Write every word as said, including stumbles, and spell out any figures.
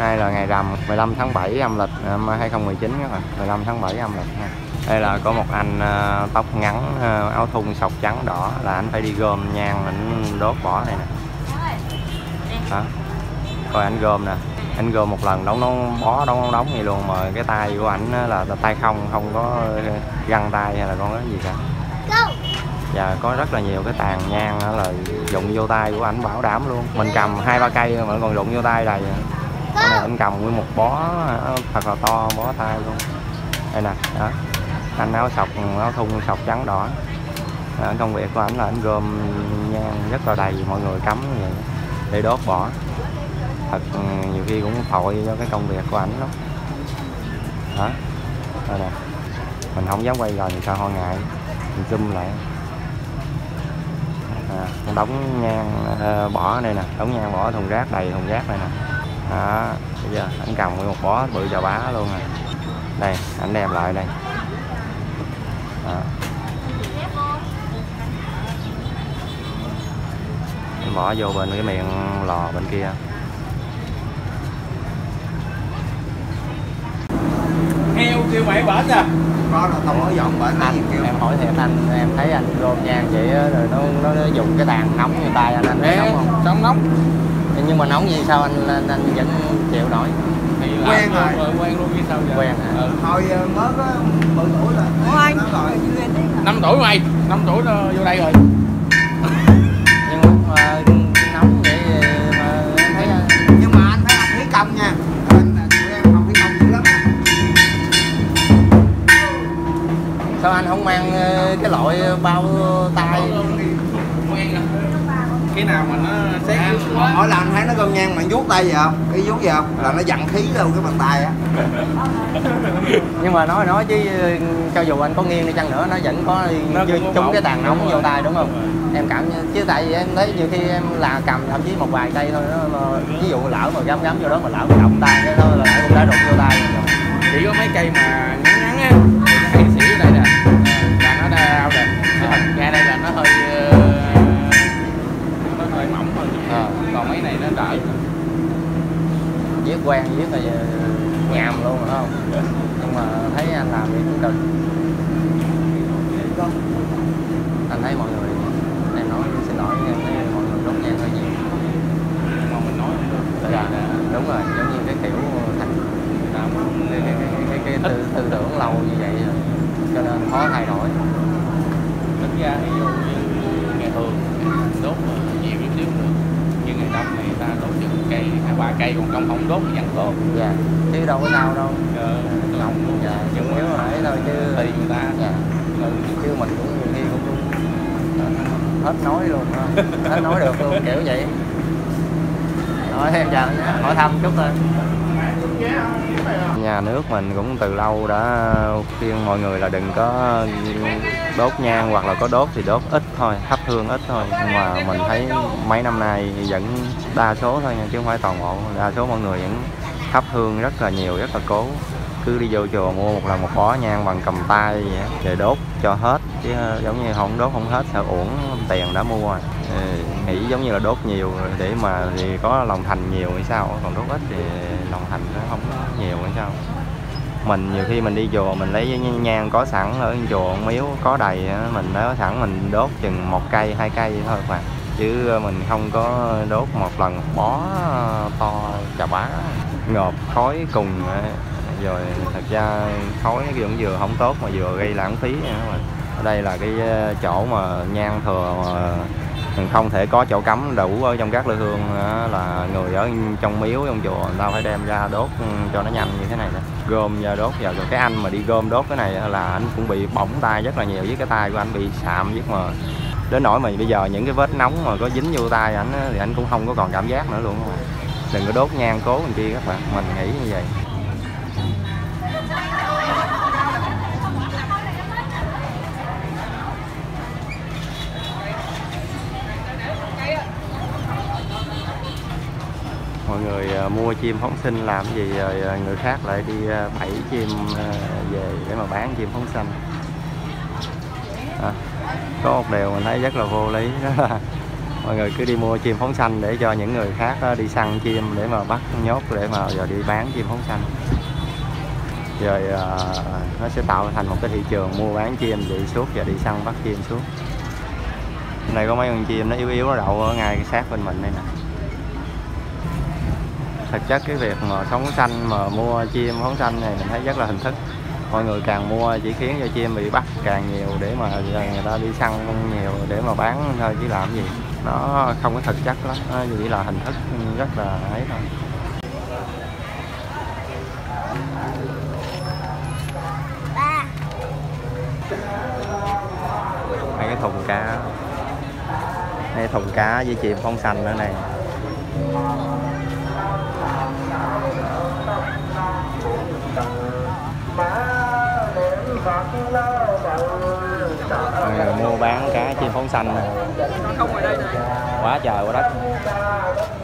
Nay là ngày rằm mười lăm tháng bảy âm lịch năm hai không một chín các bạn, mười lăm tháng bảy âm lịch nha. Đây là có một anh uh, tóc ngắn, uh, áo thun sọc trắng đỏ, là anh phải đi gom nhang, anh đốt bỏ này nè. Đó. Coi anh gom nè, anh gom một lần đóng nó bó đóng đóng vậy luôn, mà cái tay của ảnh là tay không, không có găng tay hay là con cái gì cả. Và có rất là nhiều cái tàn nhang là dụng vô tay của ảnh bảo đảm luôn. Mình cầm hai ba cây mà còn dụng vô tay đầy. Cái này anh cầm nguyên một bó thật là to, bó tay luôn. Đây nè, đó. Anh áo sọc, áo thun sọc trắng đỏ. Đó, công việc của ảnh là anh gom nhang rất là đầy, mọi người cắm như vậy để đốt bỏ. Thật nhiều khi cũng thội cho cái công việc của ảnh lắm. Đó. Đây nè. Mình không dám quay gần thì sao, họ ngại. Mình zoom lại. À, đóng nhang uh, bỏ đây nè, đóng nhang bỏ thùng rác, đầy thùng rác này nè. Đó, bây giờ anh cầm nguyên một bó bự chà bá luôn nè. Đây, anh đem lại đây. Đó. Anh bỏ vô bên cái miệng lò bên kia. Heo kêu mày bển à? Có là không có dọn bển anh kêu. Em hỏi thiệt anh, em thấy anh gom nhang vậy đó, rồi nó, nó nó dùng cái tàn nóng như tay anh, anh thấy nóng không? Nóng nóng. Nhưng mà nóng gì sao anh anh, anh vẫn chịu nổi? Thì quen rồi. rồi, quen luôn chứ sao giờ? Quen hả? Ừ. Thôi mới có mười tuổi rồi. Ủa anh? năm tuổi mày, năm tuổi nó vô đây rồi. Nhưng mà nóng vậy mà em thấy Nhưng mà anh phải học khí công nha. Anh tụi em học khí công dữ lắm á. sao anh không mang cái loại bao tay? Quen rồi. Cái nào mà nó xét À, mỗi lần thấy nó gom nhang mà vuốt tay vậy không? Cái vuốt gì không? Là nó dặn khí luôn cái bàn tay á. Nhưng mà nói nói chứ cho dù anh có nghiêng đi chăng nữa nó vẫn có trúng cái tàn nóng vô tay đúng không? Em cảm chứ tại vì em thấy nhiều khi em là cầm thậm chí một vài cây thôi nó, nó ví dụ lỡ mà gắm gắm vô đó mà lỡ mà động tay cái thôi là lại cũng đã đụng vô tay rồi. Chỉ có mấy cây mà ngắn ngắn á, cây xỉu ở đây nè là nó đau rồi. Chứ thật ra đây là nó hơi nó hơi mỏng thôi. À. Còn mấy này nó đỡ. Viết quen viết là nhàm luôn rồi không? Nhưng mà thấy anh làm thì cũng cực. Anh thấy mọi người, em nói xin lỗi, em thấy mọi người đốt nhang hơi nhiều. Mà mình nói không được. Dạ, đúng rồi, giống như cái kiểu thành cái, cái, cái, cái, cái tư, tư tưởng lâu như vậy rồi, cho nên khó thay đổi. Tính ra ví dụ như ngày thường đốt nhiều chút xíu được, nhưng ngày đông này ta đốt chừng cây hai ba cây còn không không đốt thì vẫn tốt. Dạ, chứ đâu có sao đâu. Ờ, Nóng, dạ, nhưng nếu mà ấy thôi chứ tùy người ta. Dạ. Ừ. Chứ mình cũng nhiều khi cũng hết nói luôn, hết nói được luôn kiểu vậy. Nói em chào nhé, hỏi thăm chút thôi. Nhà nước mình cũng từ lâu đã khuyên mọi người là đừng có đốt nhang, hoặc là có đốt thì đốt ít thôi, thắp hương ít thôi. Nhưng mà mình thấy mấy năm nay vẫn đa số thôi nha, chứ không phải toàn bộ. Đa số mọi người vẫn thắp hương rất là nhiều, rất là cố. Cứ đi vô chùa mua một lần một bó nhang bằng cầm tay vậy đó, để đốt cho hết, chứ giống như không đốt không hết sợ uổng tiền đã mua rồi. Nghĩ giống như là đốt nhiều để mà thì có lòng thành nhiều hay sao, còn đốt ít thì lòng thành nó không có nhiều hay sao. Mình nhiều khi mình đi chùa mình lấy nhang có sẵn ở chùa miếu có đầy, mình có sẵn mình đốt chừng một cây hai cây thôi mà, chứ mình không có đốt một lần một bó to chà bá ngộp khói cùng. Rồi thật ra khói cũng vừa không tốt mà vừa gây lãng phí nữa mà. Ở đây là cái chỗ mà nhang thừa mà mình không thể có chỗ cắm đủ ở trong các lư hương, là người ở trong miếu trong chùa người ta phải đem ra đốt cho nó nhanh như thế này nè, gom ra đốt vào. Rồi cái anh mà đi gom đốt cái này là anh cũng bị bỏng tay rất là nhiều, với cái tay của anh bị sạm rất mà đến nỗi mà bây giờ những cái vết nóng mà có dính vô tay ảnh thì anh cũng không có còn cảm giác nữa luôn. Đừng có đốt nhang cố làm chi các bạn, mình nghĩ như vậy. Mọi người mua chim phóng sinh làm gì rồi người khác lại đi bẫy chim về để mà bán chim phóng sinh. À, có một điều mình thấy rất là vô lý, đó là Mọi người cứ đi mua chim phóng xanh để cho những người khác đi săn chim để mà bắt nhốt để mà giờ đi bán chim phóng xanh. Rồi uh, nó sẽ tạo thành một cái thị trường mua bán chim vậy suốt và đi săn bắt chim suốt. Hôm nay có mấy con chim nó yếu yếu nó đậu ở ngay cái sát bên mình đây nè. Thực chất cái việc mà sống xanh mà mua chim phóng xanh này mình thấy rất là hình thức. Mọi người càng mua chỉ khiến cho chim bị bắt càng nhiều để mà người ta đi săn nhiều để mà bán thôi chứ làm gì. Nó không có thực chất lắm, nó chỉ là hình thức rất là ấy thôi. Hai cái thùng cá, đây thùng cá với chim phóng xanh nữa này. Mọi người mua bán cá chim phóng xanh nè, quá trời quá đất.